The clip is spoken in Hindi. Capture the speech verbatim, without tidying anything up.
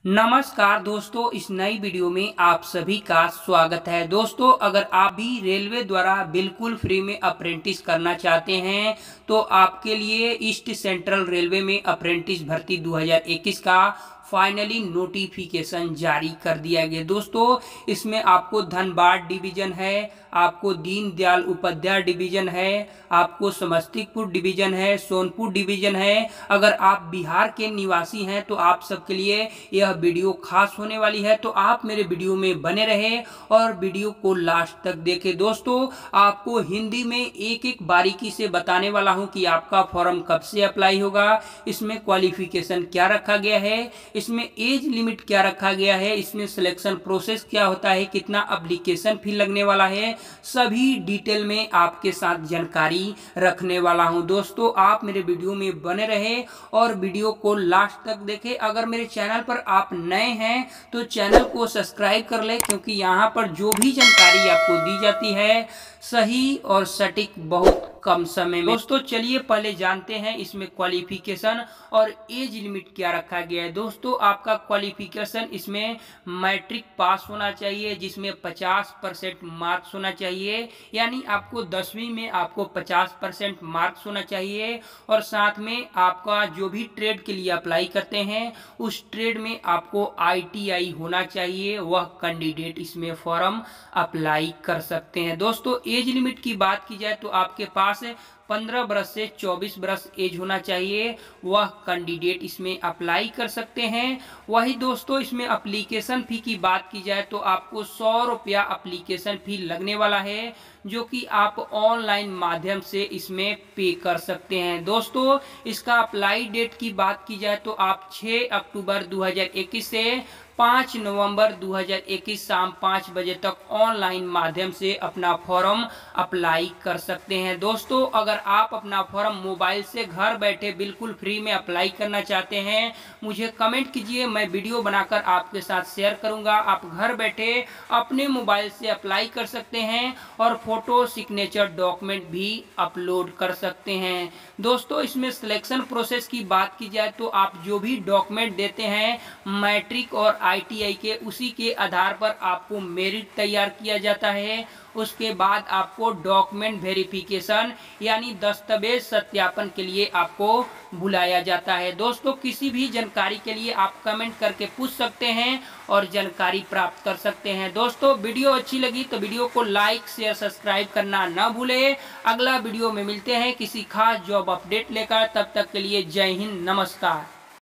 नमस्कार दोस्तों, इस नई वीडियो में आप सभी का स्वागत है। दोस्तों, अगर आप भी रेलवे द्वारा बिल्कुल फ्री में अप्रेंटिस करना चाहते हैं तो आपके लिए ईस्ट सेंट्रल रेलवे में अप्रेंटिस भर्ती दो हज़ार इक्कीस का फाइनली नोटिफिकेशन जारी कर दिया गया। दोस्तों, इसमें आपको धनबाद डिवीजन है, आपको दीनदयाल उपाध्याय डिवीजन है, आपको समस्तीपुर डिवीजन है, सोनपुर डिवीजन है। अगर आप बिहार के निवासी हैं तो आप सबके लिए यह वीडियो खास होने वाली है, तो आप मेरे वीडियो में बने रहे और वीडियो को लास्ट तक देखें। दोस्तों, आपको हिंदी में एक एक बारीकी से बताने वाला हूं कि आपका फॉर्म कब से अप्लाई होगा, इसमें क्वालिफिकेशन क्या रखा गया है, इसमें एज लिमिट क्या रखा गया है, इसमें सिलेक्शन प्रोसेस क्या होता है, कितना एप्लीकेशन फी लगने वाला है, सभी डिटेल में आपके साथ जानकारी रखने वाला हूं। दोस्तों, आप मेरे वीडियो में बने रहे और वीडियो को लास्ट तक देखें। अगर मेरे चैनल पर आप नए हैं तो चैनल को सब्सक्राइब कर ले, क्योंकि यहाँ पर जो भी जानकारी आपको दी जाती है सही और सटीक बहुत कम समय में। दोस्तों, चलिए पहले जानते हैं इसमें क्वालिफिकेशन और एज लिमिट क्या रखा गया है। दोस्तों, आपका क्वालिफिकेशन इसमें मैट्रिक पास होना चाहिए, जिसमें पचास परसेंट मार्क्स होना चाहिए, यानी आपको दसवीं में आपको पचास परसेंट मार्क्स होना चाहिए। और साथ में आपका जो भी ट्रेड के लिए अप्लाई करते हैं उस ट्रेड में आपको आई टी आई होना चाहिए, वह कैंडिडेट इसमें फॉर्म अप्लाई कर सकते हैं। दोस्तों, एज लिमिट की बात की जाए तो आपके पास पंद्रह बरस से चौबीस बरस एज होना चाहिए, वह कैंडिडेट इसमें अप्लाई कर सकते हैं। वही दोस्तों, इसमें एप्लीकेशन फ़ी की बात की जाए तो आपको सौ रुपया एप्लीकेशन फ़ी लगने वाला है, जो कि आप ऑनलाइन माध्यम से इसमें पे कर सकते हैं। दोस्तों, इसका अप्लाई डेट की बात की जाए तो आप छह अक्टूबर दो हज़ार इक्कीस से पाँच नवंबर दो हज़ार इक्कीस शाम पाँच बजे तक ऑनलाइन माध्यम से अपना फॉर्म अप्लाई कर सकते हैं। दोस्तों, अगर आप अपना फॉर्म मोबाइल से घर बैठे बिल्कुल फ्री में अप्लाई करना चाहते हैं, मुझे कमेंट कीजिए, मैं वीडियो बनाकर आपके साथ शेयर करूंगा। आप घर बैठे अपने मोबाइल से अप्लाई कर सकते हैं और फोटो सिग्नेचर डॉक्यूमेंट भी अपलोड कर सकते हैं। दोस्तों, इसमें सिलेक्शन प्रोसेस की बात की जाए तो आप जो भी डॉक्यूमेंट देते हैं मैट्रिक और आई टी आई के, उसी के आधार पर आपको मेरिट तैयार किया जाता है। उसके बाद आपको डॉक्यूमेंट वेरिफिकेशन यानी दस्तावेज सत्यापन के लिए आपको बुलाया जाता है। दोस्तों, किसी भी जानकारी के लिए आप कमेंट करके पूछ सकते हैं और जानकारी प्राप्त कर सकते हैं। दोस्तों, वीडियो अच्छी लगी तो वीडियो को लाइक शेयर सब्सक्राइब करना न भूलें। अगला वीडियो में मिलते हैं किसी खास जॉब अपडेट लेकर, तब तक के लिए जय हिंद, नमस्कार।